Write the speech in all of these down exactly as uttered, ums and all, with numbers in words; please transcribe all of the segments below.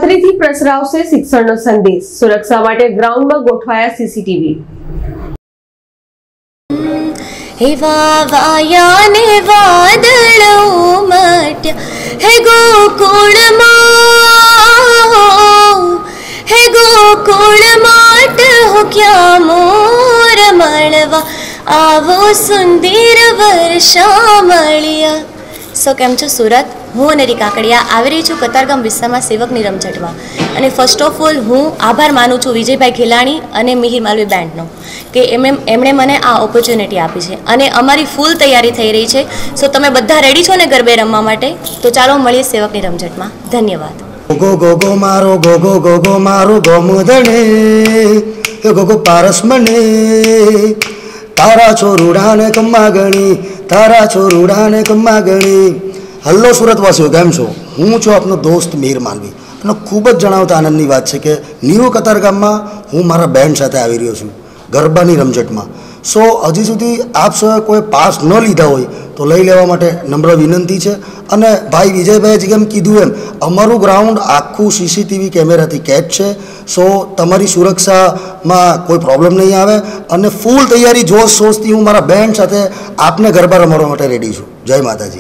નવરાત્રીથી પ્રસરાવશે શિક્ષણનો સંદેશ। સુરક્ષા માટે ગ્રાઉન્ડમાં ગોઠવાયા સીસીટીવી। हेवा वायाने वादळो मट्या हे गोकुळ हे गोकुळ माट हो क्या मोर मळवा आवो सुंदर वर्षा मळिया। સો કેમ છો સુરત? હું અનેરી કાકડિયા આવી રહી છું કતારગામ વિસ્તારમાં સેવકની રમઝટમાં। અને ફર્સ્ટ ઓફ ઓલ હું આભાર માનું છું વિજયભાઈ ખેલાણી અને મિહિર માલવી બેન્ડનો કે એમણે એમણે મને આ ઓપોર્ચ્યુનિટી આપી છે અને અમારી ફૂલ તૈયારી થઈ રહી છે। સો તમે બધા રેડી છો ને ગરબે રમવા માટે? તો ચાલો મળીએ સેવકની રમઝટમાં। ધન્યવાદ। ગો ગો ગો મારો ગો ગો ગો ગો મારો ગોમદણે ગો ગો પારસ મને તારા છોરુડાને કમ્મા ગણી તારા છોરુડાને કમ્મા ગણી। હલ્લો સુરતવાસીઓ, કેમ છો? હું છું આપનો દોસ્ત મિહિર માલવી અને ખૂબ જ જણાવતા આનંદની વાત છે કે ન્યૂ કતારગામમાં હું મારા બેન્ડ સાથે આવી રહ્યો છું ગરબાની રમઝટમાં। સો હજી સુધી આપ સૌએ કોઈ પાસ ન લીધા હોય તો લઈ લેવા માટે નમ્ર વિનંતી છે। અને ભાઈ વિજયભાઈએ જેમ કીધું એમ અમારું ગ્રાઉન્ડ આખું સીસીટીવી કેમેરાથી કેચ છે। સો તમારી સુરક્ષામાં કોઈ પ્રોબ્લેમ નહીં આવે અને ફૂલ તૈયારી જોશ શોશથી હું મારા બેન્ડ સાથે આપને ગરબા રમાડવા માટે રેડી છું। જય માતાજી।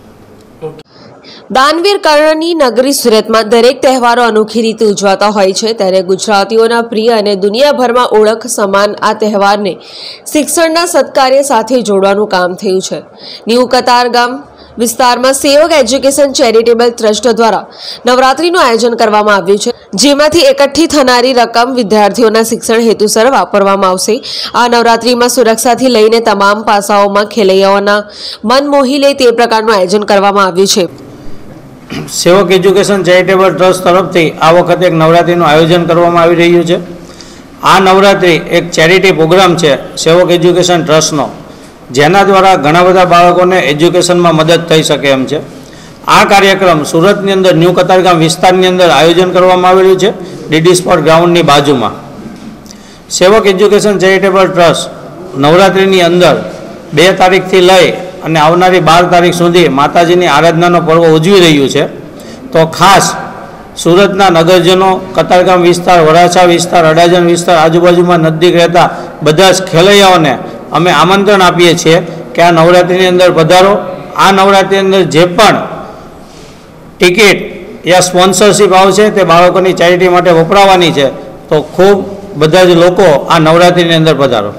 દાનવીર કર્ણની નગરી સુરતમાં દરેક તહેવારો અનોખી રીતે ઉજવાતા હોય છે, ત્યારે ગુજરાતીઓના પ્રિય અને દુનિયાભરમાં ઓળખ સમાન આ તહેવારને શિક્ષણના સત્કાર્ય સાથે જોડવાનું કામ થયું છે। ન્યૂ કતારગામ વિસ્તારમાં સેવક એજ્યુકેશન ચેરિટેબલ ટ્રસ્ટ દ્વારા નવરાત્રીનું આયોજન કરવામાં આવ્યું છે, જેમાંથી એકઠી થનારી રકમ વિદ્યાર્થીઓના શિક્ષણ હેતુસર વાપરવામાં આવશે। આ નવરાત્રીમાં સુરક્ષાથી લઈને તમામ પાસાઓમાં ખેલૈયાઓના મન મોહી લે તે પ્રકારનું આયોજન કરવામાં આવ્યું છે। સેવક એજ્યુકેશન ચેરિટેબલ ટ્રસ્ટ તરફથી આ વખતે એક નવરાત્રિનું આયોજન કરવામાં આવી રહ્યું છે। આ નવરાત્રિ એક ચેરિટી પ્રોગ્રામ છે સેવક એજ્યુકેશન ટ્રસ્ટનો, જેના દ્વારા ઘણા બધા બાળકોને એજ્યુકેશનમાં મદદ થઈ શકે એમ છે। આ કાર્યક્રમ સુરતની અંદર ન્યૂ કતારગામ વિસ્તારની અંદર આયોજન કરવામાં આવેલું છે ડીડી સ્પોર્ટ ગ્રાઉન્ડની બાજુમાં। સેવક એજ્યુકેશન ચેરિટેબલ ટ્રસ્ટ નવરાત્રિની અંદર બે તારીખથી લઈ અને આવનારી બાર તારીખ સુધી માતાજીની આરાધનાનો પર્વ ઉજવી રહ્યું છે। તો ખાસ સુરતના નગરજનો, કતારગામ વિસ્તાર, વરાછા વિસ્તાર, અડાજણ વિસ્તાર, આજુબાજુમાં નજીક રહેતા બધા જ ખેલૈયાઓને અમે આમંત્રણ આપીએ છીએ કે આ નવરાત્રિની અંદર પધારો। આ નવરાત્રિની અંદર જે પણ ટિકિટ યા સ્પોન્સરશિપ આવશે તે બાળકોની ચેરિટી માટે વપરાવાની છે। તો ખૂબ બધા જ લોકો આ નવરાત્રિની અંદર પધારો।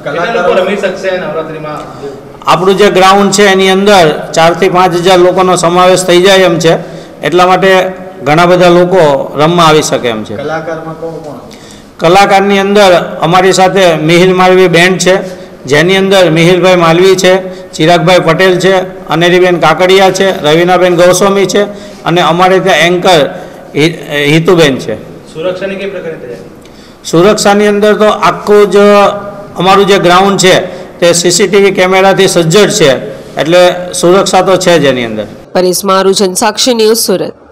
આપણું જે ગ્રાઉન્ડ છે એની અંદર ચારથી પાંચ હજાર લોકોનો સમાવેશ થઈ જાય એમ છે, એટલા માટે ઘણા બધા લોકો રમવા આવી શકે એમ છે। કલાકારની અંદર અમારી સાથે મિહિર માલવી બેન્ડ છે, જેની અંદર મિહિરભાઈ માલવી છે, ચિરાગભાઈ પટેલ છે, અનેરીબેન કાકડિયા છે, રવિનાબેન ગોસ્વામી છે અને અમારે ત્યાં એન્કર હિતુબેન છે। સુરક્ષાની કઈ પ્રકારની તૈયારી? સુરક્ષાની અંદર તો આખું જ અમારું જે ગ્રાઉન્ડ છે તે સીસીટીવી કેમેરાથી સજ્જડ છે, એટલે સુરક્ષા તો છે જ એની અંદર। પરેશ મારુજન, સાક્ષી ન્યૂઝ, સુરત।